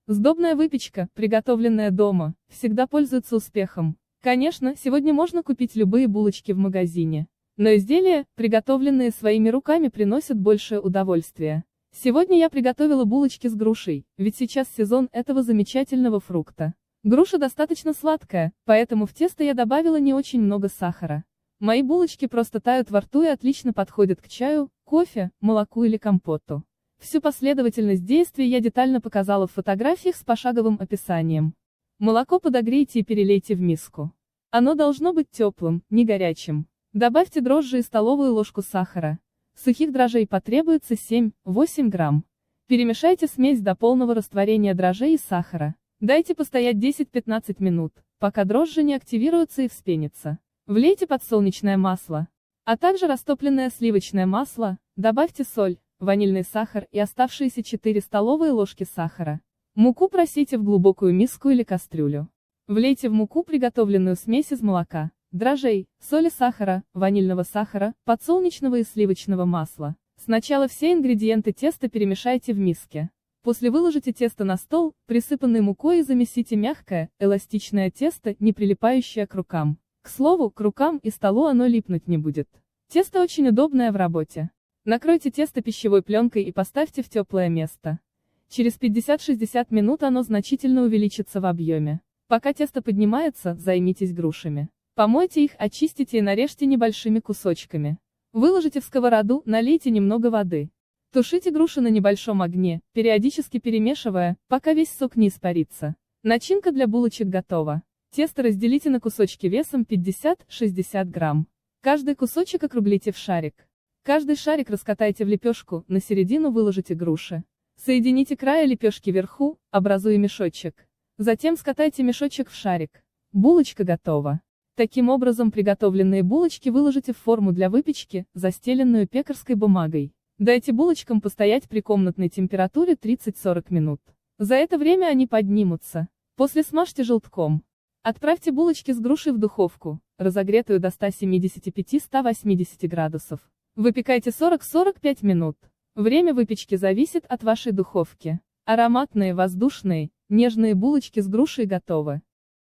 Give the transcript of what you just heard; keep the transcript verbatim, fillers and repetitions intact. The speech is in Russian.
Сдобная выпечка, приготовленная дома, всегда пользуется успехом. Конечно, сегодня можно купить любые булочки в магазине. Но изделия, приготовленные своими руками, приносят большее удовольствие. Сегодня я приготовила булочки с грушей, ведь сейчас сезон этого замечательного фрукта. Груша достаточно сладкая, поэтому в тесто я добавила не очень много сахара. Мои булочки просто тают во рту и отлично подходят к чаю, кофе, молоку или компоту. Всю последовательность действий я детально показала в фотографиях с пошаговым описанием. Молоко подогрейте и перелейте в миску. Оно должно быть теплым, не горячим. Добавьте дрожжи и столовую ложку сахара. Сухих дрожжей потребуется семь-восемь грамм. Перемешайте смесь до полного растворения дрожжей и сахара. Дайте постоять десять-пятнадцать минут, пока дрожжи не активируются и вспенятся. Влейте подсолнечное масло, а также растопленное сливочное масло, добавьте соль, ванильный сахар и оставшиеся четыре столовые ложки сахара. Муку просейте в глубокую миску или кастрюлю. Влейте в муку приготовленную смесь из молока, дрожжей, соли, сахара, ванильного сахара, подсолнечного и сливочного масла. Сначала все ингредиенты теста перемешайте в миске. После выложите тесто на стол, присыпанный мукой, и замесите мягкое, эластичное тесто, не прилипающее к рукам. К слову, к рукам и столу оно липнуть не будет. Тесто очень удобное в работе. Накройте тесто пищевой пленкой и поставьте в теплое место. Через пятьдесят-шестьдесят минут оно значительно увеличится в объеме. Пока тесто поднимается, займитесь грушами. Помойте их, очистите и нарежьте небольшими кусочками. Выложите в сковороду, налейте немного воды. Тушите груши на небольшом огне, периодически перемешивая, пока весь сок не испарится. Начинка для булочек готова. Тесто разделите на кусочки весом пятьдесят-шестьдесят грамм. Каждый кусочек округлите в шарик. Каждый шарик раскатайте в лепешку, на середину выложите груши. Соедините края лепешки вверху, образуя мешочек. Затем скатайте мешочек в шарик. Булочка готова. Таким образом приготовленные булочки выложите в форму для выпечки, застеленную пекарской бумагой. Дайте булочкам постоять при комнатной температуре тридцать-сорок минут. За это время они поднимутся. После смажьте желтком. Отправьте булочки с грушей в духовку, разогретую до ста семидесяти пяти — ста восьмидесяти градусов. Выпекайте сорок-сорок пять минут. Время выпечки зависит от вашей духовки. Ароматные, воздушные, нежные булочки с грушей готовы.